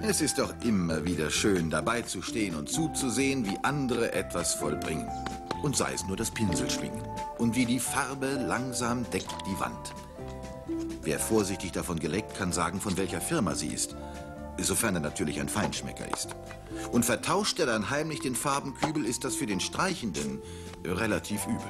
Es ist doch immer wieder schön, dabei zu stehen und zuzusehen, wie andere etwas vollbringen. Und sei es nur das Pinselschwingen. Und wie die Farbe langsam deckt die Wand. Wer vorsichtig davon geleckt, kann sagen, von welcher Firma sie ist. Sofern er natürlich ein Feinschmecker ist. Und vertauscht er dann heimlich den Farbenkübel, ist das für den Streichenden relativ übel.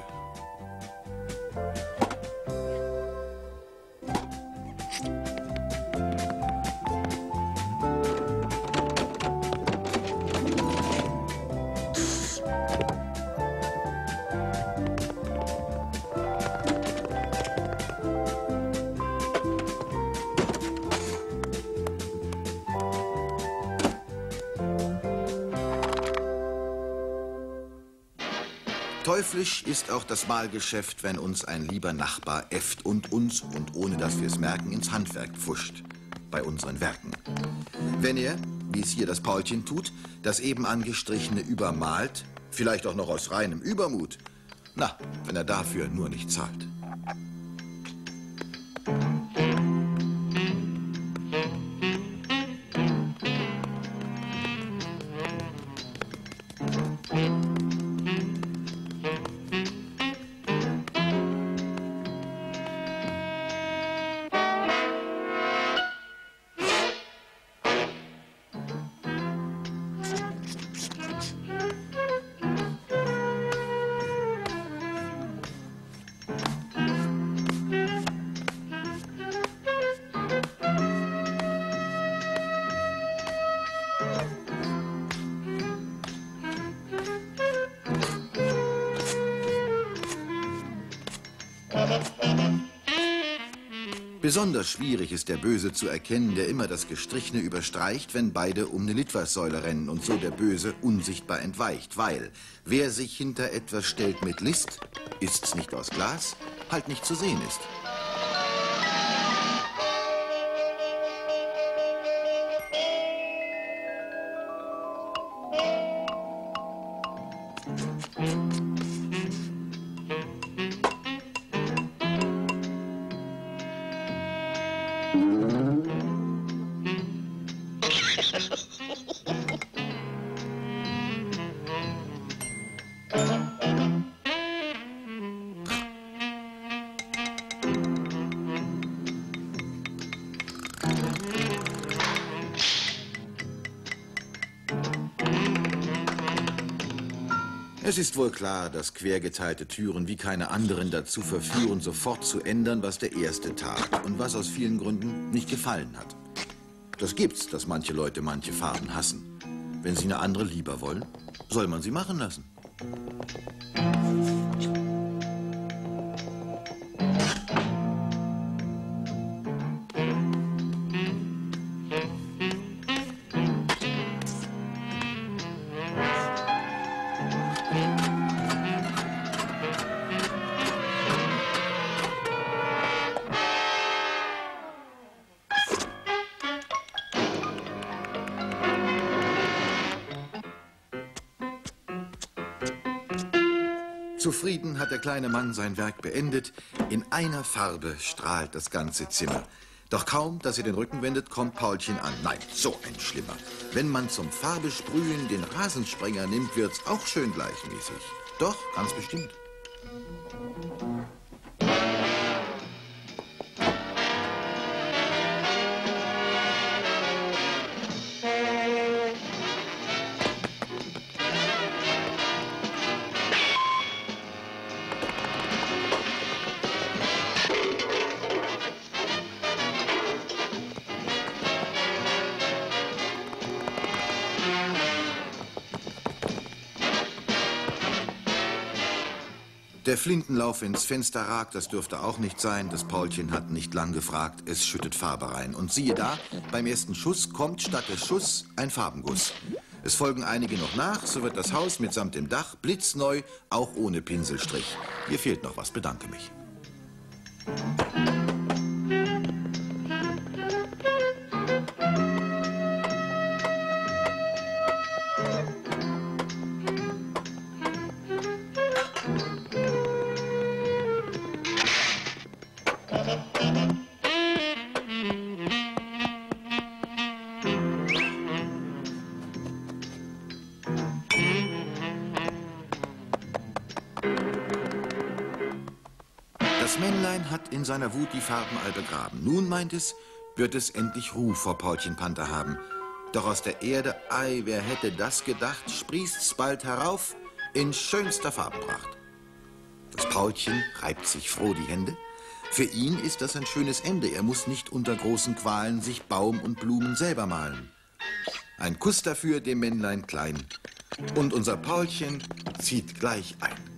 Teuflisch ist auch das Malgeschäft, wenn uns ein lieber Nachbar äfft und uns, und ohne dass wir es merken, ins Handwerk pfuscht. Bei unseren Werken. Wenn er, wie es hier das Paulchen tut, das eben angestrichene übermalt, vielleicht auch noch aus reinem Übermut. Na, wenn er dafür nur nicht zahlt. Besonders schwierig ist der Böse zu erkennen, der immer das Gestrichene überstreicht, wenn beide um eine Litfaßsäule rennen und so der Böse unsichtbar entweicht. Weil, wer sich hinter etwas stellt mit List, ist's nicht aus Glas, halt nicht zu sehen ist. Es ist wohl klar, dass quergeteilte Türen wie keine anderen dazu verführen, sofort zu ändern, was der Erste tat und was aus vielen Gründen nicht gefallen hat. Das gibt's, dass manche Leute manche Farben hassen. Wenn sie eine andere lieber wollen, soll man sie machen lassen. Zufrieden hat der kleine Mann sein Werk beendet. In einer Farbe strahlt das ganze Zimmer. Doch kaum, dass er den Rücken wendet, kommt Paulchen an. Nein, so ein Schlimmer. Wenn man zum Farbesprühen den Rasensprenger nimmt, wird's auch schön gleichmäßig. Doch, ganz bestimmt. Der Flintenlauf ins Fenster ragt, das dürfte auch nicht sein. Das Paulchen hat nicht lang gefragt, es schüttet Farbe rein. Und siehe da, beim ersten Schuss kommt statt des Schuss ein Farbenguss. Es folgen einige noch nach, so wird das Haus mitsamt dem Dach blitzneu, auch ohne Pinselstrich. Hier fehlt noch was, bedanke mich. Männlein hat in seiner Wut die Farben all begraben. Nun meint es, wird es endlich Ruhe vor Paulchen Panther haben. Doch aus der Erde, ei, wer hätte das gedacht, sprießt's bald herauf in schönster Farbenpracht. Das Paulchen reibt sich froh die Hände. Für ihn ist das ein schönes Ende. Er muss nicht unter großen Qualen sich Baum und Blumen selber malen. Ein Kuss dafür dem Männlein klein. Und unser Paulchen zieht gleich ein.